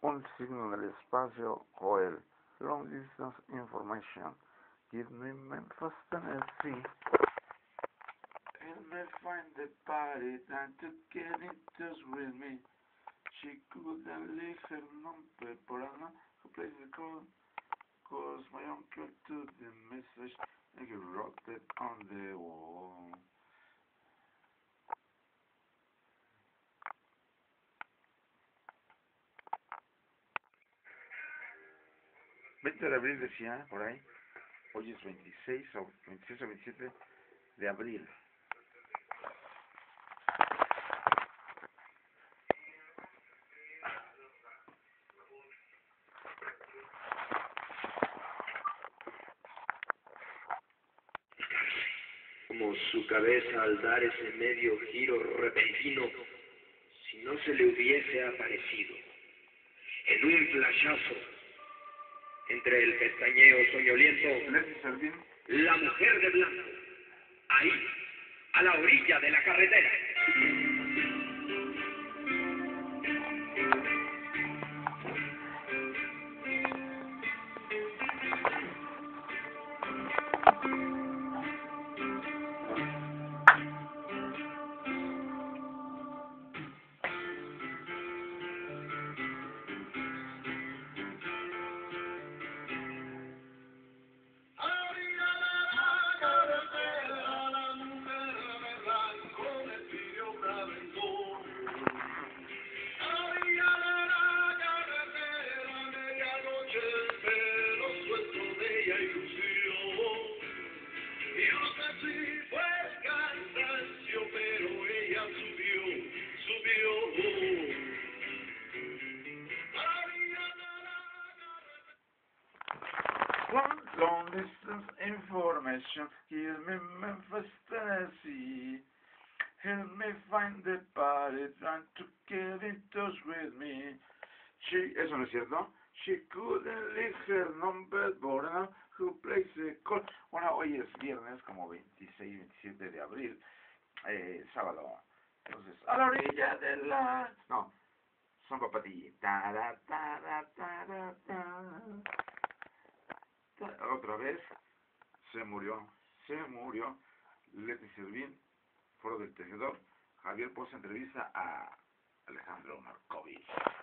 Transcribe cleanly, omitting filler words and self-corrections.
Un signo en el espacio, Joel. Long distance information. Give me Memphis, Tennessee. Help me find the party and to get in touch with me. She couldn't leave her number, but I know who plays the call. Cause my uncle took the message and he wrote it on the wall. ...20 de abril decía, por ahí, hoy es 26 o 27 de abril. Como su cabeza al dar ese medio giro repentino, si no se le hubiese aparecido, en un flashazo, entre el pestañeo soñoliento, la mujer de blanco, ahí, a la orilla de la carretera. Long distance information, give me Memphis, Tennessee. Help me find the party, trying to get in touch with me. Eso no es cierto. She couldn't leave her number, but now who plays the call. Bueno, hoy es viernes, como 26, 27 de abril, sábado. Entonces, a la orilla de la... No, son papatí. Otra vez se murió Leti Servín, Foro del Tejedor. Javier Poza entrevista a Alejandro Markovich.